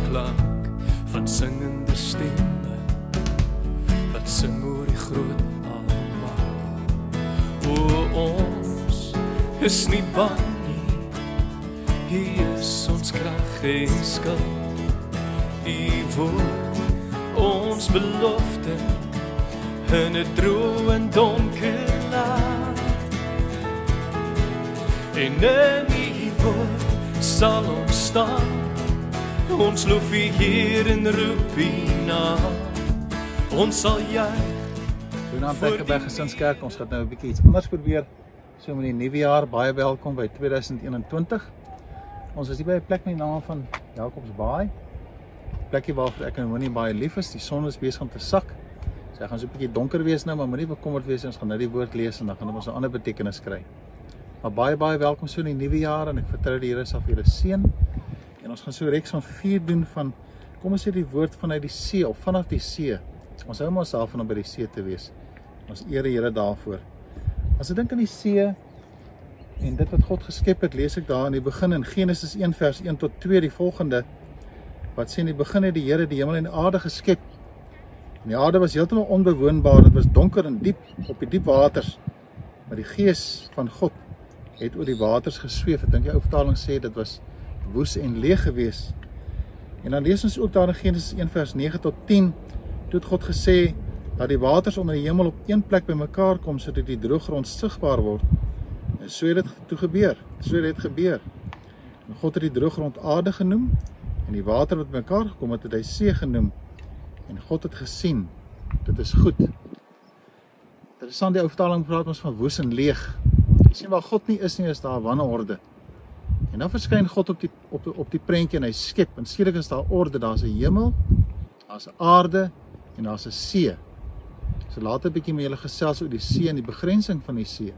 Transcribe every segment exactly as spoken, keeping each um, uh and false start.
klank van singende stemme wat sing oor die groot almaak. O, ons is nie bang nie, hier is ons krag en skuld. U woord, ons belofte in 'n droë en donker land. En in U woord sal ons staan, ons loof U Heer en roep U naam. Ons sal juig. Goeienaand Plekkeberg Gesinskerk, ons gaat nou 'n bietjie iets anders probeer. So met die nuwe jaar, baie welkom by tweeduisend eenentwintig. Ons is hier by 'n plek met die naam van Jacobsbaai. Plekkie waarvoor ek en Winnie baie lief is. Die son is besig om te sak. So hy gaan so 'n bietjie donker wees nou, maar moenie bekommerd wees, ons gaan nou die woord lees en dan gaan ons 'n ander betekenis kry. Maar baie baie welkom so in die nuwe jaar en ek vertrou die Here sal vir julle seën. En ons gaan so reeks van vier doen van, kom ons sê die woord vanuit die see of vanaf die see. Ons hou maar self van om by die see te wees. Ons eer die Here daarvoor. As ek dink aan die see en dit wat God geskep het, lees ek daar in die begin in Genesis een vers een tot twee die volgende, wat sê in die begin het die Here die hemel en die aarde geskep. En die aarde was heeltemal onbewoonbaar, dit was donker en diep op die diep waters. Maar die gees van God het oor die waters gesweef. Ek dink die ou vertaling sê dit was woes en leeg gewees. En dan lees ons ook daar in Genesis een vers negen tot tien, toe het God gesê dat die waters onder die hemel op een plek bymekaar kom sodat die droëgrond sigbaar word. En so het dit toe gebeur. So het dit gebeur. En God het die droëgrond aarde genoem en die water wat bymekaar gekom het, het hy see genoem. En God het gesien, dit is goed. Interessant, die ou vertaling praat ons van woes en leeg. Jy sien waar God nie is nie, is daar wanorde. En dan verskyn God op die, op, op die prentjie en hy skep, en skielik is daar orde, daar is 'n hemel, daar is 'n aarde, en daar is 'n see. So later 'n bietjie met julle gesels oor die see en die begrensing van die see.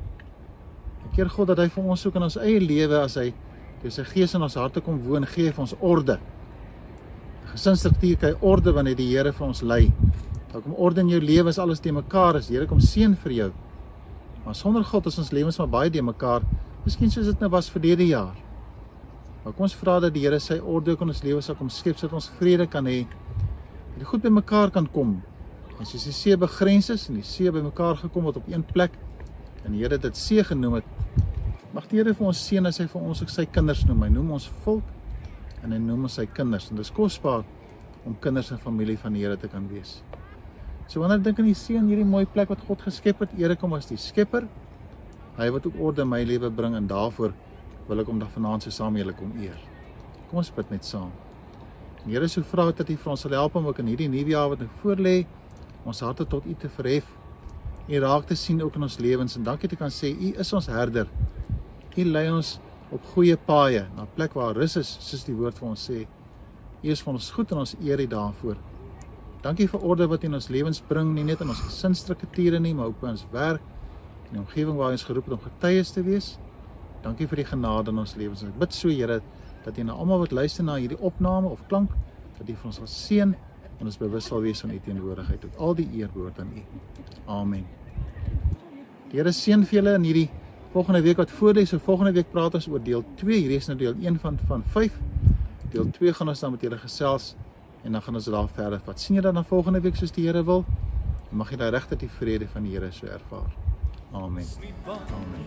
Ek keer God dat hy vir ons ook in ons eie lewe, as hy deur sy gees in ons harte kom woon, gee hy vir ons orde. Gesinstruktuur kry orde wanneer die Here vir ons lei. Daar kom orde in jou lewe as alles te mekaar is. Die Here kom seën vir jou. Maar sonder God is ons lewens maar baie te mekaar. Miskien soos dit nou was verlede jaar. Maar kom ons vra dat die Here sy orde ook in ons lewe sal kom skep, sodat ons vrede kan hê, dat die goed by mekaar kan kom. En soos die see begrens is en die see by mekaar gekom het op een plek, en die Here dit see genoem het, mag die Here vir ons seën as hy vir ons ook sy kinders noem. Hy noem ons volk en hy noem ons sy kinders. En dit is kosbaar om kinders en familie van die Here te kan wees. So wanneer ek dink aan die see en hierdie mooi plek wat God geskep het, Here kom as die skepper, hy wat ook orde in my lewe bring, en daarvoor wil ek om dat vanaand so saam julle kom eer. Kom ons bid net saam. En Here, so vra dat U vir ons sal help om ook in hierdie nuwe jaar wat nou voorlê, ons harte tot U te verhef, U raak te sien ook in ons lewens, en dankie te kan sê, U is ons herder. U lei ons op goeie paaie, na 'n plek waar rus is, soos die woord vir ons sê. U is vir ons goed en ons eer U daarvoor. Dankie vir orde wat U in ons lewens bring, nie net in ons gesinsstrukture nie, maar ook by ons werk, in die omgewing waar ons geroep het om getuies te wees. Dankie vir die genade in ons lewens. Ek bid so, Here, dat U na almal wat luister na hierdie opname of klank, dat U vir ons sal seën en ons bewus sal wees van U teenwoordigheid. Tot al die eer behoort aan U. Amen. Die Here seën vir julle in hierdie volgende week wat voor lê. So volgende week praat ons oor deel twee. Hierdie is nou deel een van van vyf. Deel twee gaan ons dan met julle gesels en dan gaan ons daar verder vat. Sien jy dan na volgende week soos die Here wil? En mag jy daai regtig die vrede van die Here so ervaar. Amen. Amen.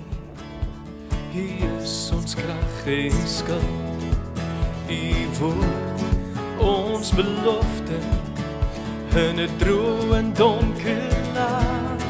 Hier is ons krag en skuld. U woord, ons belofte in 'n droë en donker land.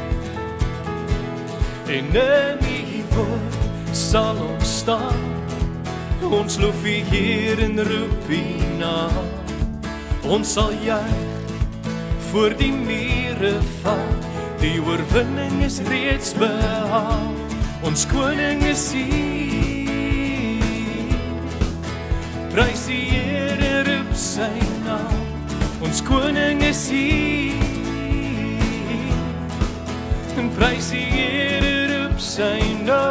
En in U woord sal ons staan, ons loof U Heer en roep U naam. Ons sal juig voor die mure val, die oorwinning is reeds behaal. Ons koning is hier, prys die Here, roep sy naam. Ons koning is hier, en prys die Here, roep sy naam.